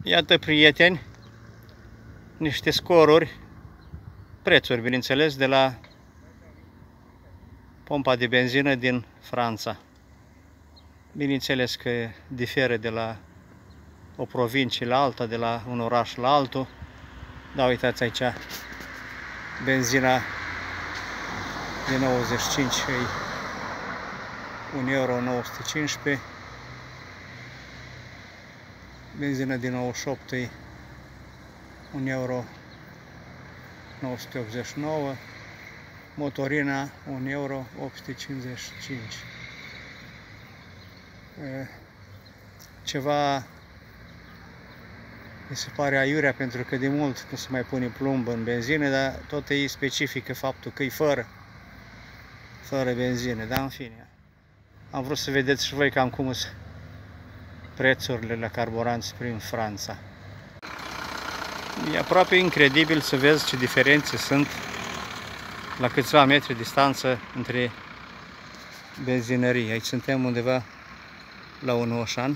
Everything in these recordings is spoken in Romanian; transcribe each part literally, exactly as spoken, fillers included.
Iată, prieteni, niște scoruri, prețuri, bineînțeles, de la pompa de benzină din Franța. Bineînțeles că diferă de la o provincie la alta, de la un oraș la altul. Da, uitați aici, benzina de nouăzeci și cinci e un euro nouă sute cincisprezece, benzina din nouăzeci și opt e un euro nouă sute optzeci și nouă, motorina un euro opt sute cincizeci și cinci. Ceva mi se pare aiurea, pentru că de mult nu se mai pune plumb în benzină, dar tot e specifică faptul că e fără, fără benzină, dar în fine. Am vrut să vedeți și voi cam cum sunt prețurile la carburanți prin Franța. E aproape incredibil să vezi ce diferențe sunt la câțiva metri distanță între benzinării. Aici suntem undeva la un Oșan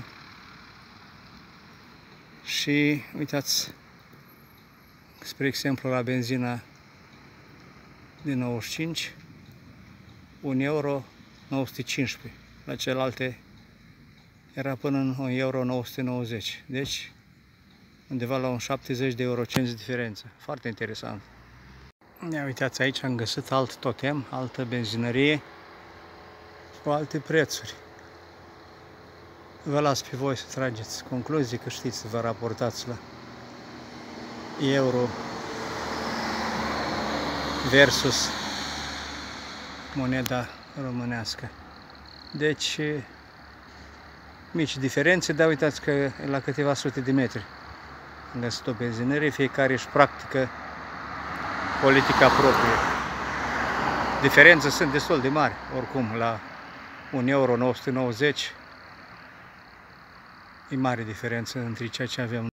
și uitați, spre exemplu, la benzina din nouăzeci și cinci, un euro nouă sute cincisprezece, la celelalte era până în un euro nouă sute nouăzeci, deci undeva la un șaptezeci de eurocenți diferență. Foarte interesant. Ia uitați, aici am găsit alt totem, altă benzinărie cu alte prețuri. Vă las pe voi să trageți concluzii, că știți să vă raportați la euro versus moneda românească. Deci, mici diferențe, dar uitați că la câteva sute de metri am găsit o benzinărie, fiecare își practică politica proprie. Diferențe sunt destul de mari, oricum, la un euro nouă sute nouăzeci e mare diferență între ceea ce avem